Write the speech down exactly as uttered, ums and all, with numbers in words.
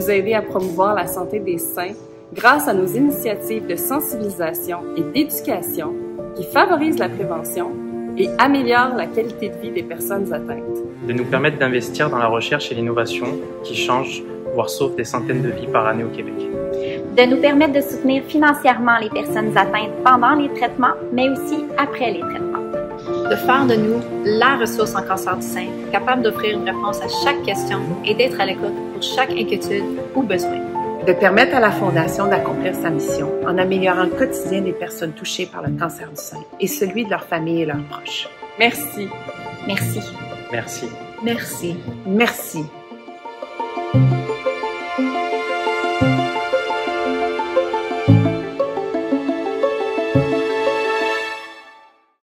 nous aider à promouvoir la santé des seins grâce à nos initiatives de sensibilisation et d'éducation qui favorisent la prévention et améliorent la qualité de vie des personnes atteintes. De nous permettre d'investir dans la recherche et l'innovation qui changent, voire sauvent des centaines de vies par année au Québec. De nous permettre de soutenir financièrement les personnes atteintes pendant les traitements, mais aussi après les traitements. De faire de nous la ressource en cancer du sein, capable d'offrir une réponse à chaque question et d'être à l'écoute pour chaque inquiétude ou besoin. De permettre à la Fondation d'accomplir sa mission en améliorant le quotidien des personnes touchées par le cancer du sein et celui de leurs familles et leurs proches. Merci. Merci. Merci. Merci. Merci.